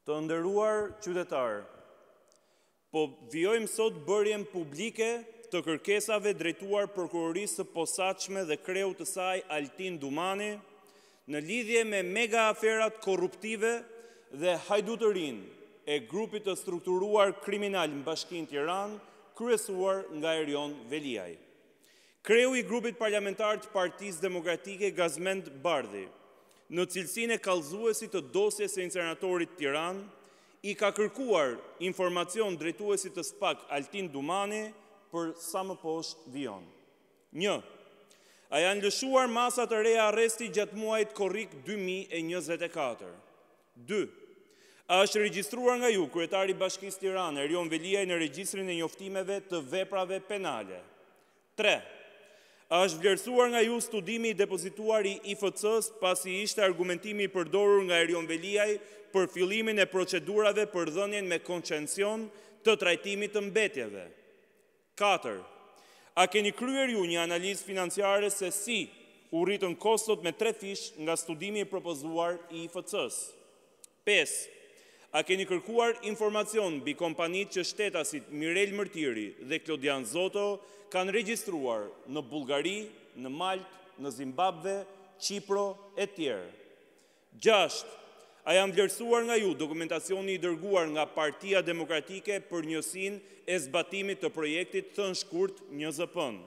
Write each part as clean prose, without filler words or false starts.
Të nderuar qytetarë, po vijojmë sot bërjen publike të kërkesave drejtuar prokurorisë së posaçme dhe kreut të saj Altin Dumani në lidhje me mega aferat korruptive dhe hajdutërinë e grupit të strukturuar kriminal në Bashkinë Tiranë, kryesuar nga Erion Veliaj. Kreu i grupit parlamentar të Partisë Demokratike Gazmend Bardhi, në cilësinë e kallëzuesit të dosjes së inceneratorit Tiranë, i ka kërkuar informacion drejtuesit të SPAK Altin Dumani për sa më poshtë vijon. 1. A janë lëshuar masa të reja arresti gjatë muajit korrik 2024? 2. A është regjistruar nga ju, kryetari i Bashkisë Tiranë, Erion Veliaj, në regjistrin e njoftimeve të veprave penale? 3. A është vlerësuar nga ju studimi i depozituar i IFC-s pasi ishte argumentimi i përdorur nga Erion Veliaj për fillimin e procedurave për dhënien me koncesion të trajtimit të mbetjeve? 4. A keni kryer ju një analizë financiare se si u rritën kostot me 3 fish nga studimi i propozuar i IFC-s? 5. A keni kërkuar informacion mbi kompanitë që shtetasit Mirel Mërtiri dhe Klodian Zoto kanë regjistruar në Bullgari, në Maltë, në Zimbabwe, Qipro e tjerë? 6. A janë vlerësuar nga ju dokumentacioni i dërguar nga Partia Demokratike për njësinë e zbatimit të projektit thënë shkurt NJZP-n?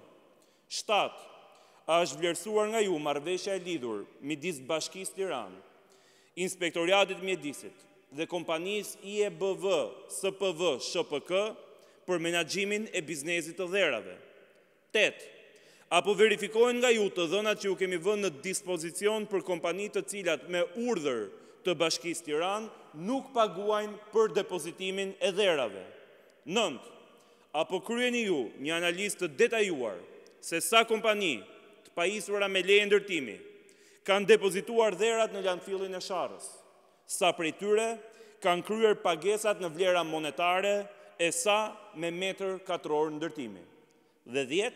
7. A është vlerësuar nga ju marrëveshja e lidhur midis Bashkisë Tiranë, Inspektoriatit Mjedisit dhe kompanisë IEBV SPV SHPK për menaxhimin e biznesit të dherave? 8. Apo verifikohen nga ju të dhënat që ju kemi vënë në dispozicion për kompanitë të cilat me urdhër të Bashkisë Tiranë nuk paguajnë për depozitimin e dherave? 9. Apo kryeni ju një analizë të detajuar se sa kompani të pajisura me leje ndërtimi kanë depozituar dherat në landfillin e Sharrës? Sa prej tyre kanë kryer pagesat në vlera monetare e sa me metër katror ndërtimi? Dhe 10.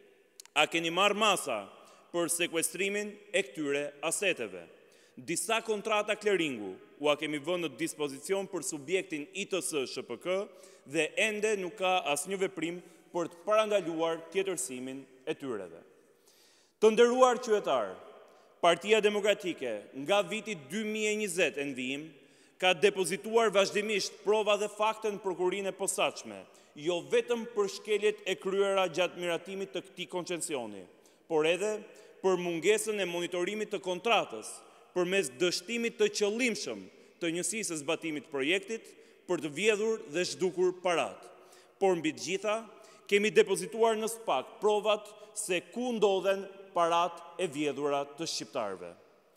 A keni marrë masa për sekwestrimin e këtyre aseteve? Disa kontrata kleringu u a kemi vënë në dispozicion për subjektin ITS SHPK dhe ende nuk ka asnjë veprim për të parandaluar tjetërsimin e tyreve. Të nderuar qytetarë, Partia Demokratike nga viti 2020 në vijim ka depozituar vazhdimisht prova dhe fakte në prokurorinë e posaçme, jo vetëm për shkeljet e kryera gjatë miratimit të këtij koncencioni, por edhe për mungesën e monitorimit të kontratës përmes dështimit të qëllimshëm të njësisë së zbatimit të projektit për të vjedhur dhe zhdukur parat. Por mbi të gjitha, kemi depozituar në SPAK provat se ku ndodhen parat e vjedhura të shqiptarëve.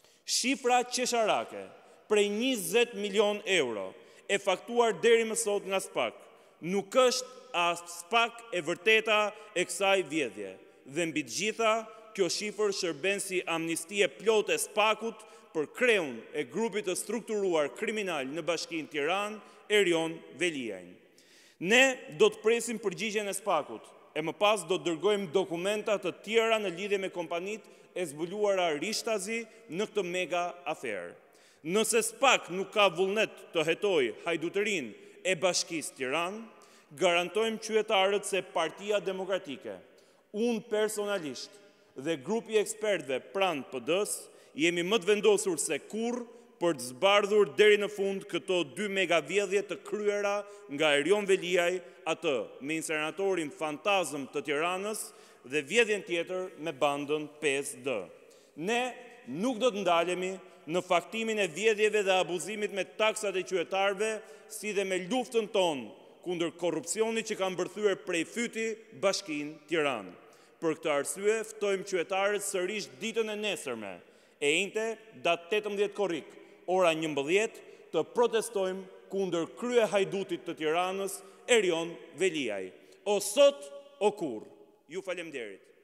Shifra qesharake prej 20 milion euro e faktuar deri më sot nga SPAK nuk është as SPAK e vërteta e kësaj vjedhje. Dhe mbi të gjitha, kjo shifër shërben si amnistie plotë e SPAK-ut për kreun e grupit të strukturuar kriminal në Bashkinë Tiranë, Erion Veliaj. Ne do të presim përgjigjen e SPAK-ut, e më pas do të dërgojmë dokumenta të tjera në lidhje me kompanitë e zbuluara Rishtazi në këtë mega aferë. Nëse SPAK nuk ka vullnet të hetojë hajdutërinë e Bashkisë Tiranë, garantojmë qytetarët se Partia Demokratike, unë personalisht dhe grupi ekspertëve pranë PD-s, jemi më të vendosur se kurrë për të zbardhur deri në fund këto 2 megavjedhje të kryera nga Erion Veliaj, atë me inseneratorin fantazëm të Tiranës dhe vjedhjen tjetër me bandën 5D. Ne nuk do të ndalemi në faktimin e vjedhjeve dhe abuzimit me taksat e qytetarëve, si dhe me luftën tonë kundër korrupsionit që kanë bërthyer prej fyti Bashkinë Tiranë. Për këtë arsye, ftojmë qytetarët sërish ditën e nesërme, e njëjte datë 18 korrik, ora 11, të protestojmë kundër krye hajdutit të Tiranës, Erion Veliaj. O sot, o kurrë. Ju faleminderit.